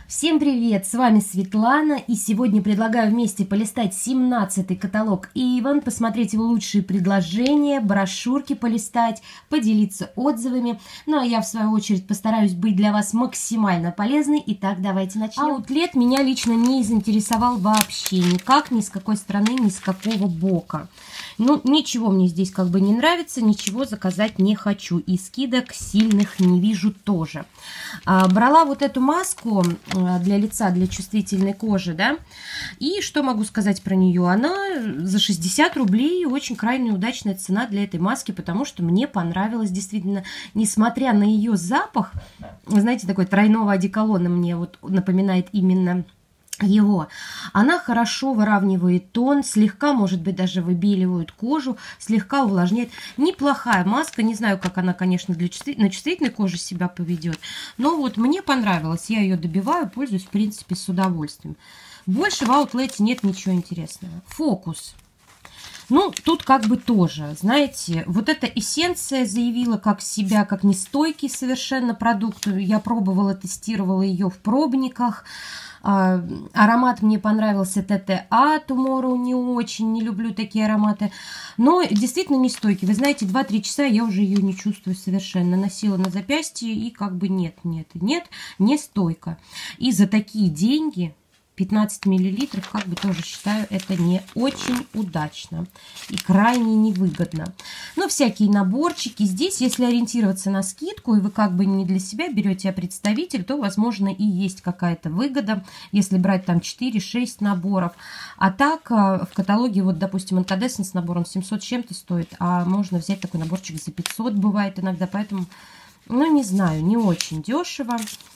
Всем привет, с вами Светлана, и сегодня предлагаю вместе полистать 17-й каталог Avon, посмотреть его лучшие предложения, брошюрки полистать, поделиться отзывами. Ну а я в свою очередь постараюсь быть для вас максимально полезной. Итак, давайте начнем. Аутлет меня лично не заинтересовал вообще никак, ни с какой стороны, ни с какого бока. Ну, ничего мне здесь как бы не нравится, ничего заказать не хочу. И скидок сильных не вижу тоже. Брала вот эту маску для лица, для чувствительной кожи, да, и что могу сказать про нее? Она за 60 рублей, очень крайне удачная цена для этой маски, потому что мне понравилось действительно, несмотря на ее запах, вы знаете, такой тройного одеколона мне вот напоминает именно его. Она хорошо выравнивает тон, слегка, может быть, даже выбеливает кожу, слегка увлажняет. Неплохая маска, не знаю, как она, конечно, на чувствительной коже себя поведет, но вот мне понравилось, я ее добиваю, пользуюсь, в принципе, с удовольствием. Больше в аутлете нет ничего интересного. Фокус. Ну, тут как бы тоже, знаете, вот эта эссенция заявила как себя, как нестойкий совершенно продукт. Я пробовала, тестировала ее в пробниках. Аромат мне понравился ТТА, Tomorrow не очень, не люблю такие ароматы. Но действительно не стойкий. Вы знаете, 2-3 часа я уже ее не чувствую совершенно. Носила на запястье и как бы нет, не стойко. И за такие деньги... 15 миллилитров, как бы тоже считаю, это не очень удачно и крайне невыгодно. Но всякие наборчики здесь, если ориентироваться на скидку, и вы как бы не для себя берете, а представитель, то, возможно, и есть какая-то выгода, если брать там 4-6 наборов. А так в каталоге, вот, допустим, Incandescent с набором 700 чем-то стоит, а можно взять такой наборчик за 500, бывает иногда, поэтому, ну, не знаю, не очень дешево.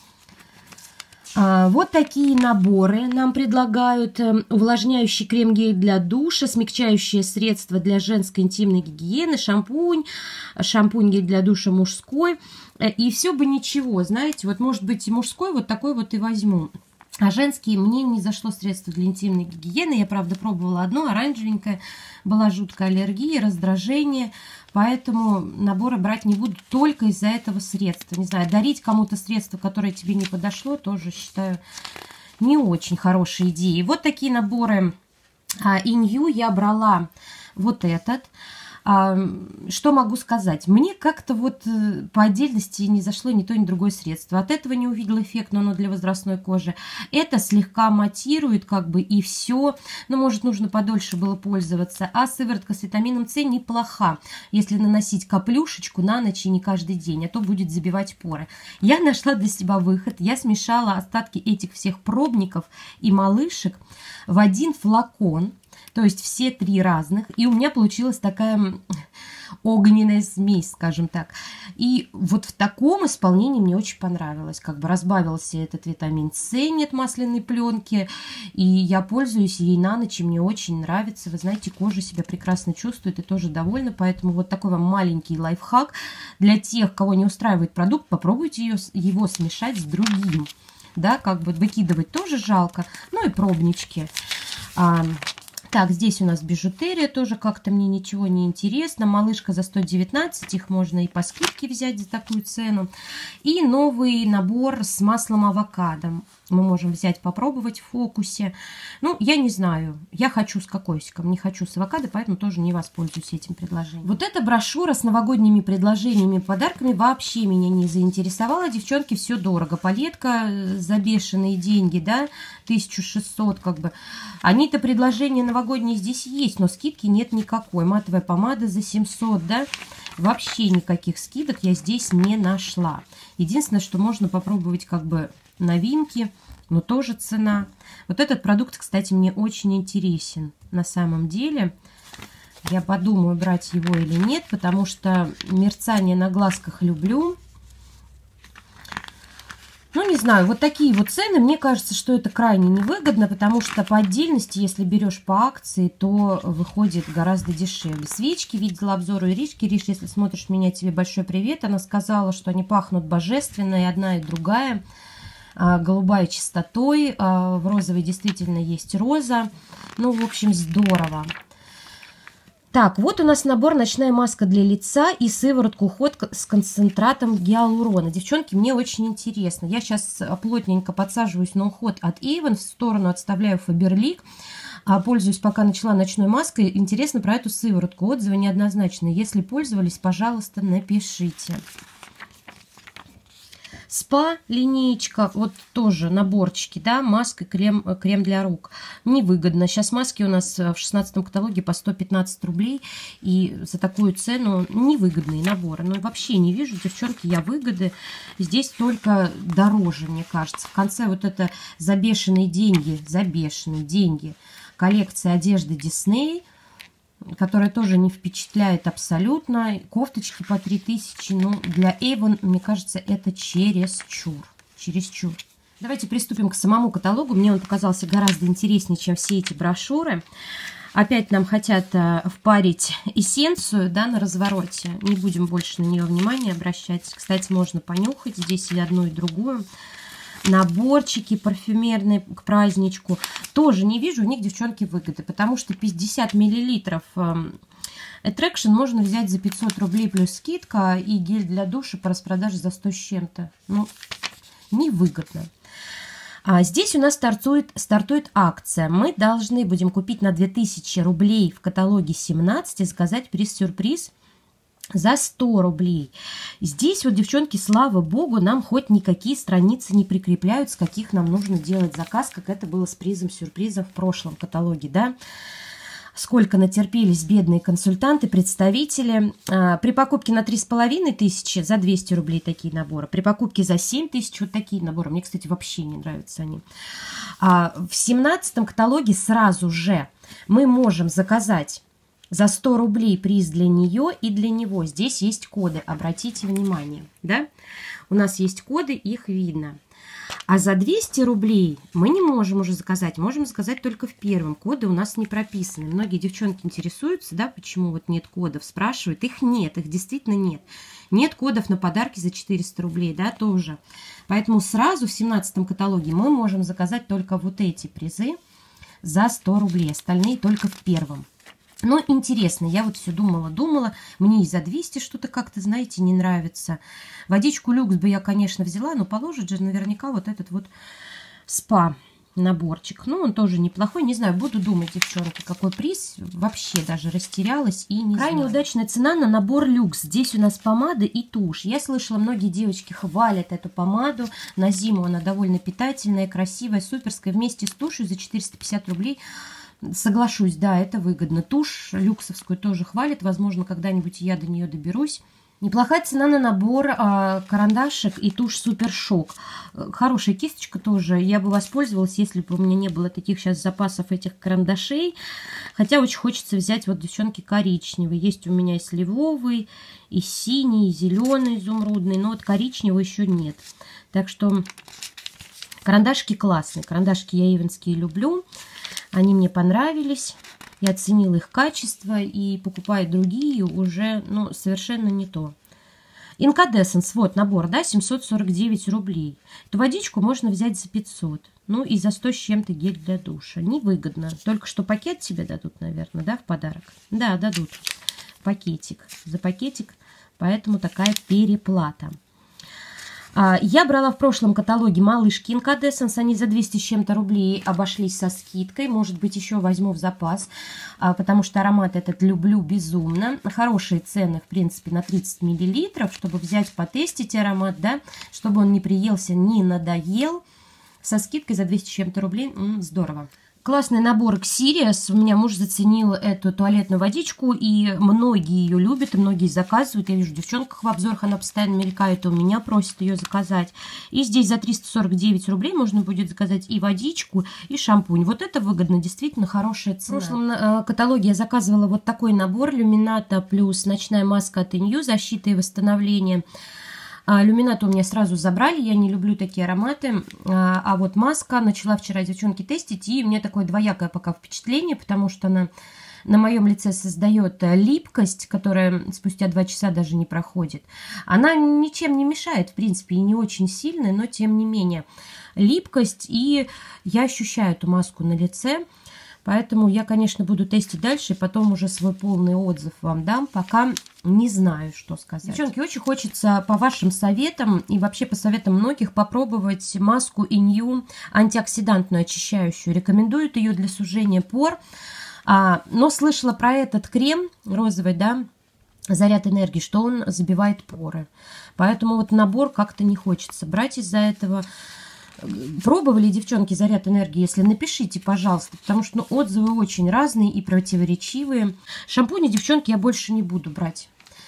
Вот такие наборы нам предлагают. Увлажняющий крем-гель для душа, смягчающее средство для женской интимной гигиены, шампунь, шампунь-гель для душа мужской. И все бы ничего, знаете, вот может быть и мужской вот такой вот и возьму. А женские мне не зашло средство для интимной гигиены. Я, правда, пробовала одно, оранжевенькое. Была жуткая аллергия, раздражение. Поэтому наборы брать не буду только из-за этого средства. Не знаю, дарить кому-то средство, которое тебе не подошло, тоже считаю не очень хорошей идеей. Вот такие наборы Inyu я брала вот этот. Что могу сказать? Мне как-то вот по отдельности не зашло ни то, ни другое средство. От этого не увидела эффект, но оно для возрастной кожи. Это слегка матирует как бы и все. Но, может, нужно подольше было пользоваться. А сыворотка с витамином С неплоха, если наносить каплюшечку на ночь и не каждый день, а то будет забивать поры. Я нашла для себя выход. Я смешала остатки этих всех пробников и малышек в один флакон. То есть все 3 разных. И у меня получилась такая огненная смесь, скажем так. И вот в таком исполнении мне очень понравилось. Как бы разбавился этот витамин С, нет масляной пленки. И я пользуюсь ей на ночь, и мне очень нравится. Вы знаете, кожа себя прекрасно чувствует и тоже довольна. Поэтому вот такой вам маленький лайфхак. Для тех, кого не устраивает продукт, попробуйте его смешать с другим. Да, как бы выкидывать тоже жалко. Ну и пробнички. Так, здесь у нас бижутерия, тоже как-то мне ничего не интересно. Малышка за 119, их можно и по скидке взять за такую цену. И новый набор с маслом авокадо. Мы можем взять, попробовать в фокусе. Ну, я не знаю, я хочу с кокосиком, не хочу с авокадо, поэтому тоже не воспользуюсь этим предложением. Вот эта брошюра с новогодними предложениями, подарками вообще меня не заинтересовала. Девчонки, все дорого. Палетка за бешеные деньги, да, 1600 как бы. Они-то предложения новогодние здесь есть, но скидки нет никакой. Матовая помада за 700, да. Вообще никаких скидок я здесь не нашла. Единственное, что можно попробовать как бы новинки, но тоже цена. Вот этот продукт, кстати, мне очень интересен на самом деле. Я подумаю, брать его или нет, потому что мерцание на глазках люблю. Ну, не знаю, вот такие вот цены, мне кажется, что это крайне невыгодно, потому что по отдельности, если берешь по акции, то выходит гораздо дешевле. Свечки, видела обзор у Иришки. Ириш, если смотришь меня, тебе большой привет. Она сказала, что они пахнут божественно, и одна, и другая. Голубая чистотой, в розовой действительно есть роза. Ну, в общем, здорово. Так, вот у нас набор «Ночная маска для лица» и сыворотка уход с концентратом гиалурона. Девчонки, мне очень интересно. Я сейчас плотненько подсаживаюсь на уход от Avon, в сторону отставляю Faberlic. Пользуюсь пока начала ночной маской. Интересно про эту сыворотку. Отзывы неоднозначные. Если пользовались, пожалуйста, напишите. СПА линеечка, вот тоже наборчики, да, маска, крем для рук. Невыгодно. Сейчас маски у нас в 16-м каталоге по 115 рублей. И за такую цену невыгодные наборы. Но вообще не вижу, девчонки, я выгоды. Здесь только дороже, мне кажется. В конце вот это за бешеные деньги, коллекция одежды Disney, которая тоже не впечатляет абсолютно. Кофточки по 3000. Ну, для Avon, мне кажется, это чересчур. Давайте приступим к самому каталогу. Мне он показался гораздо интереснее, чем все эти брошюры. Опять нам хотят впарить эссенцию, да, на развороте. Не будем больше на нее внимания обращать. Кстати, можно понюхать здесь и одну, и другую. Наборчики парфюмерные к праздничку. Тоже не вижу у них, девчонки, выгоды, потому что 50 миллилитров Attraction можно взять за 500 рублей плюс скидка, и гель для душа по распродаже за 100 с чем-то. Ну, невыгодно. Здесь у нас стартует акция. Мы должны будем купить на 2000 рублей в каталоге 17 и заказать приз-сюрприз за 100 рублей. Здесь вот, девчонки, слава богу, нам хоть никакие страницы не прикрепляют, с каких нам нужно делать заказ, как это было с призом-сюрпризом в прошлом каталоге, да. Сколько натерпелись бедные консультанты, представители. При покупке на 3500 за 200 рублей такие наборы. При покупке за 7000 вот такие наборы. Мне, кстати, вообще не нравятся они. В 17-м каталоге сразу же мы можем заказать за 100 рублей приз для нее и для него. Здесь есть коды, обратите внимание, да? У нас есть коды, их видно. А за 200 рублей мы не можем уже заказать, можем заказать только в первом. Коды у нас не прописаны. Многие девчонки интересуются, да, почему вот нет кодов, спрашивают. Их нет, их действительно нет. Нет кодов на подарки за 400 рублей, да, тоже. Поэтому сразу в 17-м каталоге мы можем заказать только вот эти призы за 100 рублей. Остальные только в первом. Но интересно, я вот все думала, мне и за 200 что-то как-то, знаете, не нравится. Водичку люкс бы я, конечно, взяла, но положит же наверняка вот этот вот спа наборчик. Ну, он тоже неплохой, не знаю, буду думать, девчонки, какой приз. Вообще даже растерялась и не знаю. Крайне удачная цена на набор люкс. Здесь у нас помада и тушь. Я слышала, многие девочки хвалят эту помаду. На зиму она довольно питательная, красивая, суперская. Вместе с тушью за 450 рублей. Соглашусь, да, это выгодно. Тушь люксовскую тоже хвалит. Возможно, когда-нибудь я до нее доберусь. Неплохая цена на набор карандашек и тушь Супер Шок. Хорошая кисточка тоже. Я бы воспользовалась, если бы у меня не было таких сейчас запасов этих карандашей. Хотя очень хочется взять, вот, девчонки, коричневый. Есть у меня и сливовый, и синий, и зеленый, изумрудный. Но вот коричневый еще нет. Так что карандашки классные. Карандашки я ивенские люблю. Они мне понравились, я оценила их качество, и покупая другие уже, ну, совершенно не то. Incandescence, вот набор, да, 749 рублей. Эту водичку можно взять за 500, ну и за 100 с чем-то гель для душа. Невыгодно, только что пакет тебе дадут, наверное, да, в подарок? Да, дадут пакетик, за пакетик, поэтому такая переплата. Я брала в прошлом каталоге малышки Incandescence, они за 200 с чем-то рублей обошлись со скидкой, может быть, еще возьму в запас, потому что аромат этот люблю безумно. Хорошие цены, в принципе, на 30 миллилитров, чтобы взять, потестить аромат, да, чтобы он не приелся, не надоел, со скидкой за 200 с чем-то рублей, здорово. Классный набор Xerius. У меня муж заценил эту туалетную водичку, и многие ее любят, и многие заказывают. Я вижу, в девчонках в обзорах она постоянно мелькает, и у меня просят ее заказать. И здесь за 349 рублей можно будет заказать и водичку, и шампунь. Вот это выгодно, действительно хорошая цена. В прошлом каталоге я заказывала вот такой набор Люмината плюс ночная маска от Inyu, защита и восстановление. Люминату у меня сразу забрали, я не люблю такие ароматы, а вот маска начала вчера, девчонки, тестить, и у меня такое двоякое пока впечатление, потому что она на моем лице создает липкость, которая спустя 2 часа даже не проходит. Она ничем не мешает, в принципе, и не очень сильная, но тем не менее липкость, и я ощущаю эту маску на лице. Поэтому я, конечно, буду тестить дальше, и потом уже свой полный отзыв вам дам, пока не знаю, что сказать. Девчонки, очень хочется по вашим советам и вообще по советам многих попробовать маску Inyu антиоксидантную, очищающую. Рекомендуют ее для сужения пор. Но слышала про этот крем розовый, да, заряд энергии, что он забивает поры. Поэтому вот набор как-то не хочется брать из-за этого. Пробовали, девчонки, заряд энергии? Если напишите, пожалуйста, потому что отзывы очень разные и противоречивые. Шампуни, девчонки, я больше не буду брать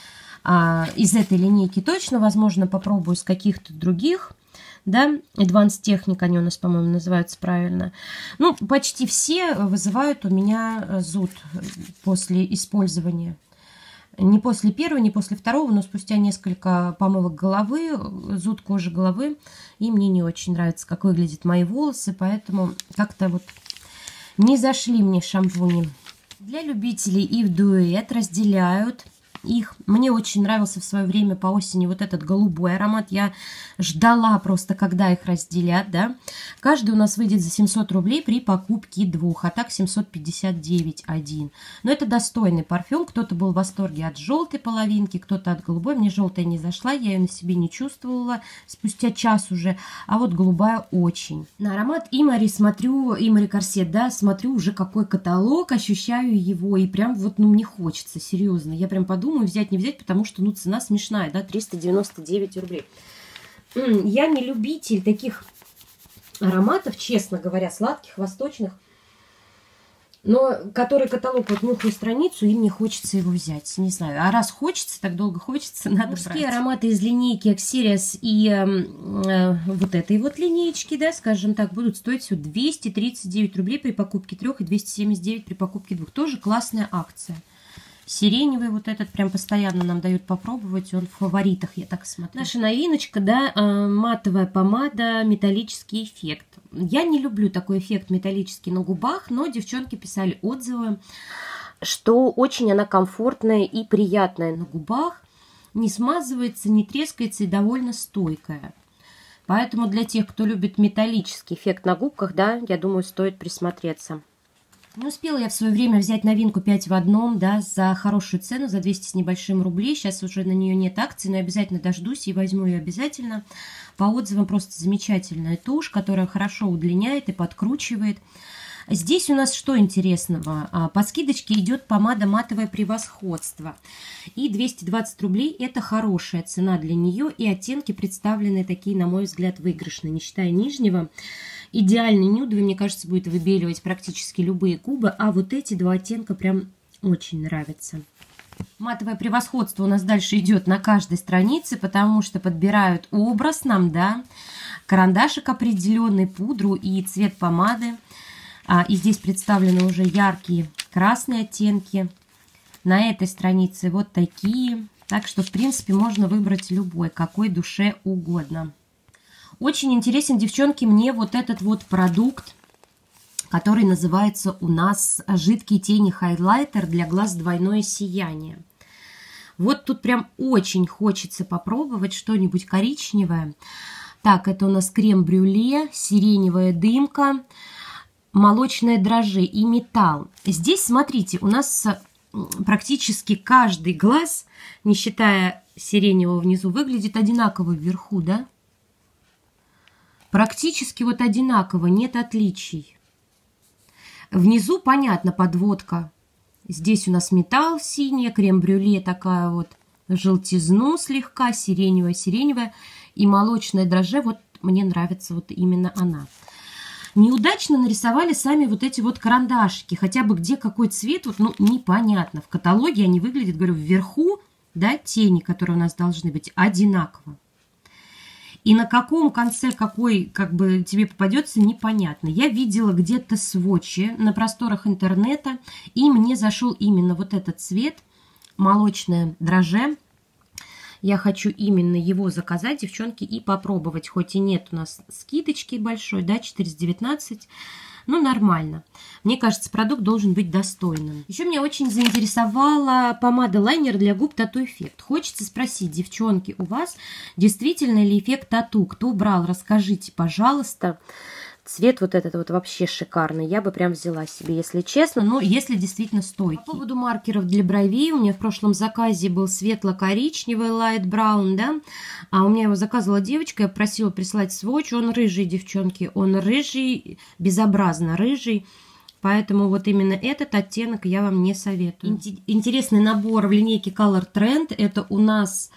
из этой линейки точно. Возможно, попробую с каких-то других. Да, Advanced Technic, они у нас, по-моему, называются правильно. Ну, почти все вызывают у меня зуд после использования. Не после первого, не после второго, но спустя несколько помывок головы, зуд кожи головы. И мне не очень нравится, как выглядят мои волосы, поэтому как-то вот не зашли мне шампуни. Для любителей и в дуэт разделяют их. Мне очень нравился в свое время по осени вот этот голубой аромат. Я ждала просто, когда их разделят, да. Каждый у нас выйдет за 700 рублей при покупке двух, а так 759 один. Но это достойный парфюм. Кто-то был в восторге от желтой половинки, кто-то от голубой. Мне желтая не зашла, я ее на себе не чувствовала спустя час уже, а вот голубая очень. На аромат Imory смотрю, Imory Корсет, да, смотрю уже какой каталог, ощущаю его, и прям вот, ну, мне хочется, серьезно. Я прям подумаю, взять, не взять, потому что, ну, цена смешная, да, 399 рублей. Я не любитель таких ароматов, честно говоря, сладких, восточных, но который каталог, вот нюхаю страницу, и мне хочется его взять, не знаю. А раз хочется, так долго хочется, надо брать. Мужские ароматы из линейки Axerius и вот этой вот линеечки, да, скажем так, будут стоить всего 239 рублей при покупке 3 и 279 при покупке 2. Тоже классная акция. Сиреневый вот этот прям постоянно нам дают попробовать. Он в фаворитах, я так смотрю. Наша новиночка, да, матовая помада, металлический эффект. Я не люблю такой эффект металлический на губах, но девчонки писали отзывы, что очень она комфортная и приятная на губах. Не смазывается, не трескается и довольно стойкая. Поэтому для тех, кто любит металлический эффект на губках, да, я думаю, стоит присмотреться. Не успела я в свое время взять новинку 5 в одном, да, за хорошую цену, за 200 с небольшим рублей. Сейчас уже на нее нет акций, но я обязательно дождусь и возьму ее обязательно. По отзывам просто замечательная тушь, которая хорошо удлиняет и подкручивает. Здесь у нас что интересного? По скидочке идет помада «Матовое превосходство». И 220 рублей – это хорошая цена для нее. И оттенки представлены такие, на мой взгляд, выигрышные, не считая нижнего. Идеальный нюдовый, мне кажется, будет выбеливать практически любые губы. А вот эти два оттенка прям очень нравятся. Матовое превосходство у нас дальше идет на каждой странице, потому что подбирают образ нам, да, карандашик определенный, пудру и цвет помады. И здесь представлены уже яркие красные оттенки. На этой странице вот такие. Так что, в принципе, можно выбрать любой, какой душе угодно. Очень интересен, девчонки, мне вот этот вот продукт, который называется у нас «Жидкий тени хайлайтер для глаз двойное сияние». Вот тут прям очень хочется попробовать что-нибудь коричневое. Так, это у нас крем-брюле, сиреневая дымка, молочное дрожжи и металл. Здесь, смотрите, у нас практически каждый глаз, не считая сиреневого внизу, выглядит одинаково вверху, да? Практически вот одинаково, нет отличий. Внизу, понятно, подводка. Здесь у нас металл синий, крем-брюле такая вот, желтизну слегка, сиреневая. И молочное дрожжи, вот мне нравится вот именно она. Неудачно нарисовали сами вот эти вот карандашики. Хотя бы где какой цвет, вот, ну, непонятно. В каталоге они выглядят, говорю, вверху, да, тени, которые у нас должны быть, одинаково. И на каком конце какой, как бы, тебе попадется, непонятно. Я видела где-то свотчи на просторах интернета, и мне зашел именно вот этот цвет, молочное дрожжи. Я хочу именно его заказать, девчонки, и попробовать. Хоть и нет у нас скидочки большой, да, 419, ну, нормально. Мне кажется, продукт должен быть достойным. Еще меня очень заинтересовала помада-лайнер для губ Tattoo Effect. Хочется спросить, девчонки, у вас действительно ли эффект тату? Кто брал, расскажите, пожалуйста. Цвет вот этот вот вообще шикарный. Я бы прям взяла себе, если честно. Но если действительно стоит. По поводу маркеров для бровей. У меня в прошлом заказе был светло-коричневый light brown, да. А у меня его заказывала девочка. Я просила прислать сводч. Он рыжий, девчонки. Он рыжий, безобразно рыжий. Поэтому вот именно этот оттенок я вам не советую. Интересный набор в линейке Color Trend. Это у нас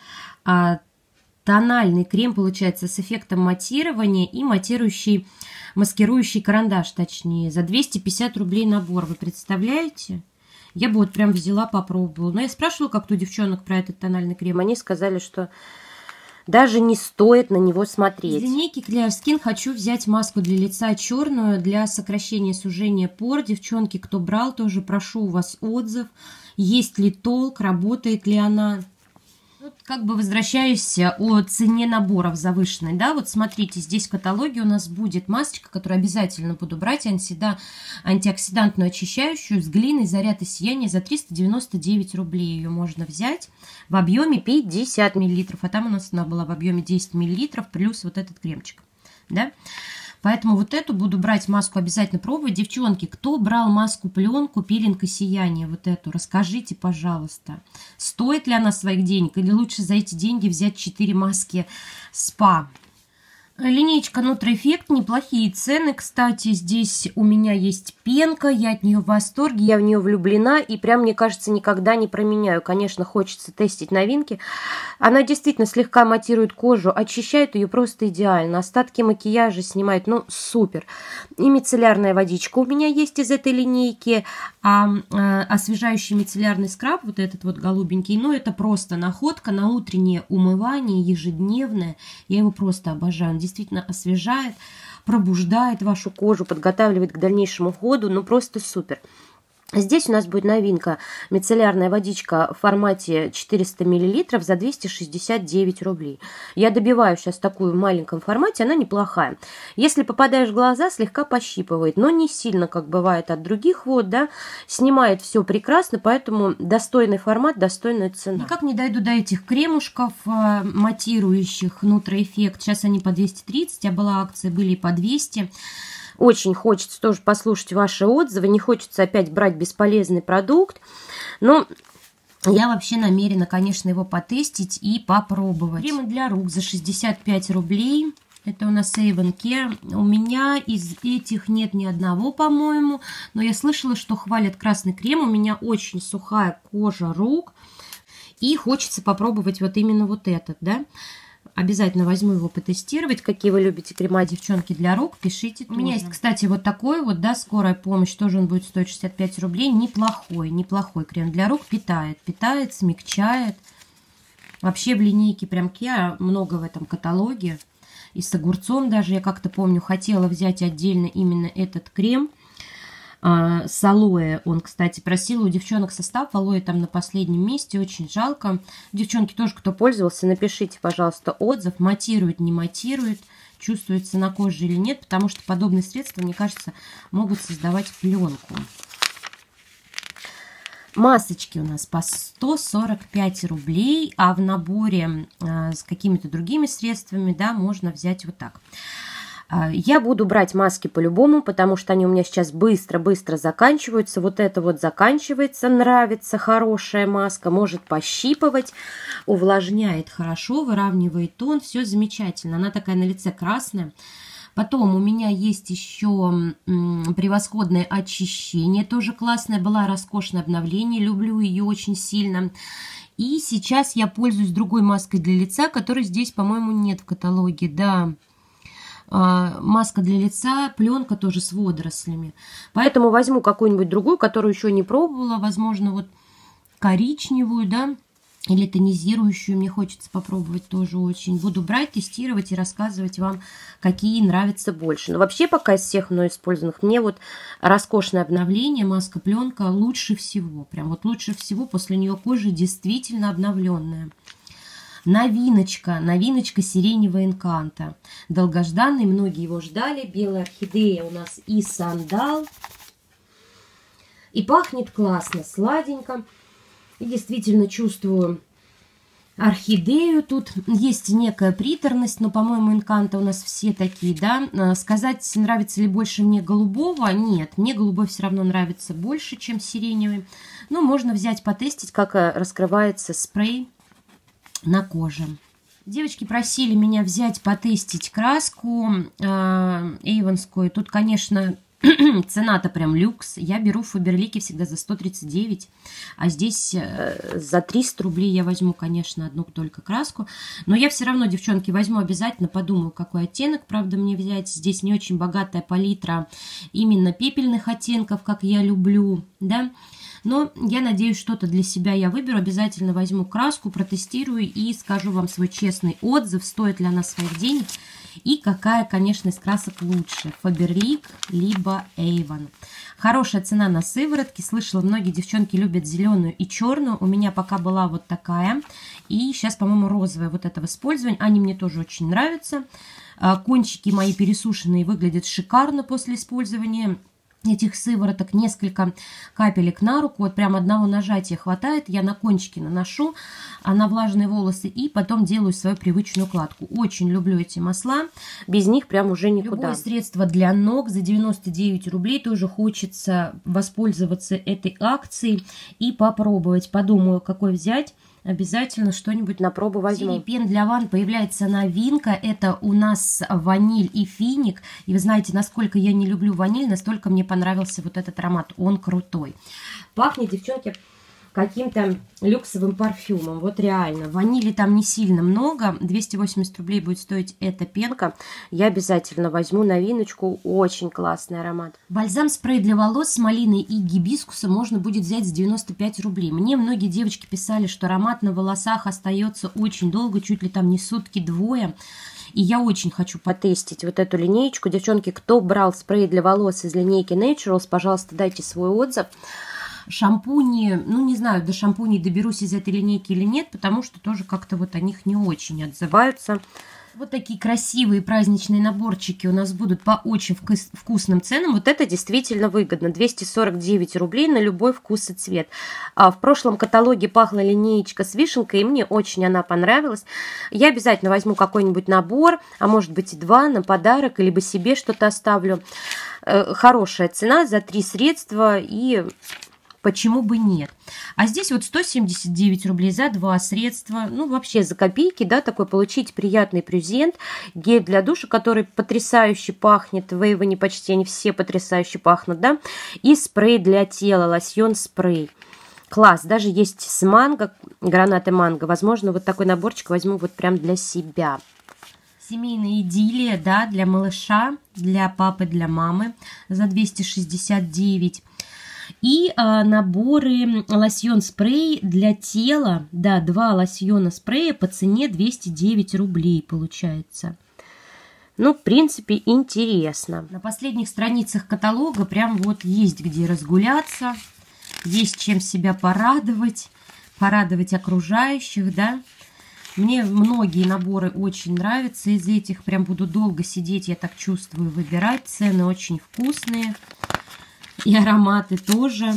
тональный крем, получается, с эффектом матирования и матирующий, маскирующий карандаш, точнее. За 250 рублей набор. Вы представляете? Я бы вот прям взяла, попробовала. Но я спрашивала как-то у девчонок про этот тональный крем. Они сказали, что даже не стоит на него смотреть. Из линейки Clear Skin хочу взять маску для лица черную для сокращения сужения пор. Девчонки, кто брал, тоже прошу у вас отзыв. Есть ли толк, работает ли она? Вот как бы возвращаюсь о цене наборов завышенной, да, вот смотрите, здесь в каталоге у нас будет масочка, которую обязательно буду брать, антиоксидантную очищающую с глиной «Заряд и сияние» за 399 рублей. Ее можно взять в объеме 50 мл, а там у нас она была в объеме 10 мл, плюс вот этот кремчик, да. Поэтому вот эту буду брать маску, обязательно пробовать. Девчонки, кто брал маску-пленку пилинг и сияние, вот эту, расскажите, пожалуйста, стоит ли она своих денег или лучше за эти деньги взять 4 маски СПА. Линейка Нутроэффект, неплохие цены, кстати, здесь у меня есть пенка, я от нее в восторге, я в нее влюблена и прям, мне кажется, никогда не променяю. Конечно, хочется тестить новинки. Она действительно слегка матирует кожу, очищает ее просто идеально, остатки макияжа снимает, ну, супер. И мицеллярная водичка у меня есть из этой линейки, освежающий мицеллярный скраб, вот этот вот голубенький, ну, это просто находка на утреннее умывание, ежедневное, я его просто обожаю, он действительно освежает, пробуждает вашу кожу, подготавливает к дальнейшему уходу, ну просто супер. Здесь у нас будет новинка мицеллярная водичка в формате 400 мл за 269 рублей. Я добиваю сейчас такую в маленьком формате, она неплохая. Если попадаешь в глаза, слегка пощипывает, но не сильно, как бывает от других вод, да, снимает все прекрасно, поэтому достойный формат, достойная цена. Никак не дойду до этих кремушков матирующих Нутроэффект. Сейчас они по 230, а была акция, были и по 200. Очень хочется тоже послушать ваши отзывы, не хочется опять брать бесполезный продукт, но я вообще намерена, конечно, его потестить и попробовать. Кремы для рук за 65 рублей. Это у нас Avon Care. У меня из этих нет ни одного, по-моему, но я слышала, что хвалят красный крем. У меня очень сухая кожа рук, и хочется попробовать вот именно вот этот, да. Обязательно возьму его потестировать. Какие вы любите крема, девчонки, для рук, пишите. У меня есть, кстати, вот такой вот, да, скорая помощь. Тоже он будет стоить 65 рублей. Неплохой крем для рук. Питает, смягчает. Вообще в линейке прям Kia много в этом каталоге. И с огурцом даже, я как-то помню, хотела взять отдельно именно этот крем. С алоэ он, кстати, просил у девчонок состав. Алоэ там на последнем месте, очень жалко. Девчонки тоже, кто пользовался, напишите, пожалуйста, отзыв. Матирует, не матирует, чувствуется на коже или нет, потому что подобные средства, мне кажется, могут создавать пленку. Масочки у нас по 145 рублей, а в наборе с какими-то другими средствами, да, можно взять вот так. Я буду брать маски по-любому, потому что они у меня сейчас быстро-быстро заканчиваются. Вот это вот заканчивается, нравится, хорошая маска, может пощипывать, увлажняет хорошо, выравнивает тон, все замечательно. Она такая на лице красная. Потом у меня есть еще превосходное очищение, тоже классное, была роскошное обновление, люблю ее очень сильно. И сейчас я пользуюсь другой маской для лица, которой здесь, по-моему, нет в каталоге, да. Маска для лица, пленка тоже с водорослями. Поэтому возьму какую-нибудь другую, которую еще не пробовала. Возможно, вот коричневую, да, или тонизирующую. Мне хочется попробовать тоже очень. Буду брать, тестировать и рассказывать вам, какие нравятся больше. Но вообще пока из всех мной использованных, мне вот роскошное обновление, маска-пленка лучше всего. Прям вот лучше всего, после нее кожа действительно обновленная. Новиночка сиреневого Энканто. Долгожданный, многие его ждали. Белая орхидея у нас и сандал. И пахнет классно, сладенько. И действительно чувствую орхидею. Тут есть некая приторность, но, по-моему, Инканто у нас все такие, да. Сказать, нравится ли больше мне голубого? Нет, мне голубой все равно нравится больше, чем сиреневый. Но можно взять, потестить, как раскрывается спрей на коже. Девочки просили меня взять, потестить краску эйвонскую. Тут, конечно, цена-то прям люкс. Я беру в Фаберлике всегда за 139, а здесь за 300 рублей я возьму, конечно, одну только краску. Но я все равно, девчонки, возьму обязательно, подумаю, какой оттенок, правда, мне взять. Здесь не очень богатая палитра именно пепельных оттенков, как я люблю, да. Но я надеюсь, что-то для себя я выберу. Обязательно возьму краску, протестирую и скажу вам свой честный отзыв, стоит ли она своих денег и какая, конечно, из красок лучше. Faberlic либо Avon. Хорошая цена на сыворотки. Слышала, многие девчонки любят зеленую и черную. У меня пока была вот такая. И сейчас, по-моему, розовая вот это в использовании. Они мне тоже очень нравятся. Кончики мои пересушенные выглядят шикарно после использования этих сывороток. Несколько капелек на руку, вот прям одного нажатия хватает, я на кончики наношу, на влажные волосы и потом делаю свою привычную укладку. Очень люблю эти масла, без них прям уже никуда. Любое средство для ног за 99 рублей, тоже хочется воспользоваться этой акцией и попробовать. Подумаю, какой взять. Обязательно что-нибудь на пробу возьму. В серии пен для ванн появляется новинка. Это у нас ваниль и финик. И вы знаете, насколько я не люблю ваниль, настолько мне понравился вот этот аромат. Он крутой. Пахнет, девчонки, каким-то люксовым парфюмом. Вот реально. Ванили там не сильно много. 280 рублей будет стоить эта пенка. Я обязательно возьму новиночку. Очень классный аромат. Бальзам-спрей для волос с малиной и гибискусом можно будет взять за 95 рублей. Мне многие девочки писали, что аромат на волосах остается очень долго, чуть ли там не сутки-двое. И я очень хочу потестить вот эту линеечку. Девчонки, кто брал спрей для волос из линейки Naturals, пожалуйста, дайте свой отзыв. Шампуни, ну не знаю, до шампуней доберусь из этой линейки или нет, потому что тоже как-то вот о них не очень отзываются. Вот такие красивые праздничные наборчики у нас будут по очень вкусным ценам. Вот это действительно выгодно. 249 рублей на любой вкус и цвет. В прошлом каталоге пахла линеечка с вишенкой, и мне очень она понравилась. Я обязательно возьму какой-нибудь набор, а может быть и два, на подарок, либо себе что-то оставлю. Хорошая цена за 3 средства, и почему бы нет? А здесь вот 179 рублей за 2 средства. Ну, вообще за копейки, да, такой получить приятный презент. Гель для душа, который потрясающе пахнет. В Avon почти они все потрясающе пахнут, да. И спрей для тела, лосьон-спрей. Класс, даже есть с манго, гранаты манго. Возможно, вот такой наборчик возьму вот прям для себя. Семейная идиллия, да, для малыша, для папы, для мамы за 269. И наборы лосьон-спрей для тела, да, 2 лосьона-спрея по цене 209 рублей получается. Ну, в принципе, интересно. На последних страницах каталога прям вот есть где разгуляться, есть чем себя порадовать, порадовать окружающих, да. Мне многие наборы очень нравятся, из этих прям буду долго сидеть, я так чувствую, выбирать. Цены очень вкусные. И ароматы тоже.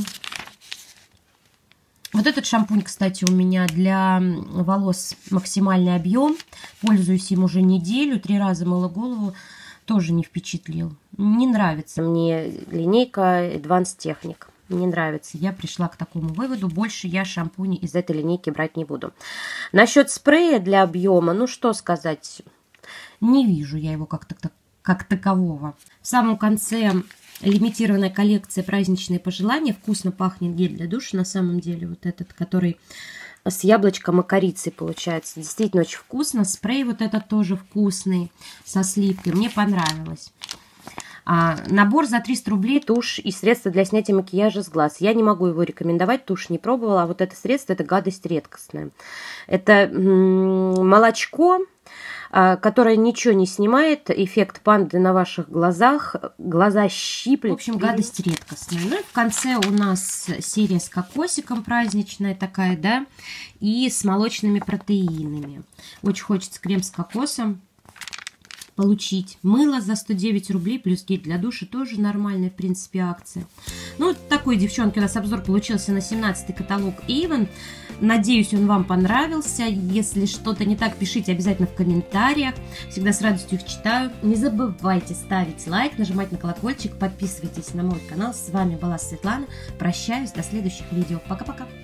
Вот этот шампунь, кстати, у меня для волос максимальный объем. Пользуюсь им уже неделю. 3 раза мыла голову. Тоже не впечатлил. Не нравится мне линейка Advanced Technic. Не нравится. Я пришла к такому выводу. Больше я шампуни из этой линейки брать не буду. Насчет спрея для объема, ну что сказать. Не вижу я его как такового. В самом конце лимитированная коллекция «Праздничные пожелания». Вкусно пахнет гель для душа. На самом деле вот этот, который с яблочком и корицей получается. Действительно очень вкусно. Спрей вот этот тоже вкусный, со сливкой. Мне понравилось. Набор за 300 рублей, тушь и средства для снятия макияжа с глаз. Я не могу его рекомендовать, тушь не пробовала. А вот это средство, это гадость редкостная. Это молочко, которая ничего не снимает, эффект панды на ваших глазах, глаза щиплет. В общем, гадость редкостная. Ну и в конце у нас серия с кокосиком праздничная такая, да, и с молочными протеинами. Очень хочется крем с кокосом. получить. Мыло за 109 рублей плюс гель для душа, тоже нормальная, в принципе, акция. Ну, вот такой, девчонки, у нас обзор получился на 17-й каталог Avon. Надеюсь, он вам понравился. Если что-то не так, пишите обязательно в комментариях. Всегда с радостью их читаю. Не забывайте ставить лайк, нажимать на колокольчик, подписывайтесь на мой канал. С вами была Светлана. Прощаюсь, до следующих видео. Пока-пока.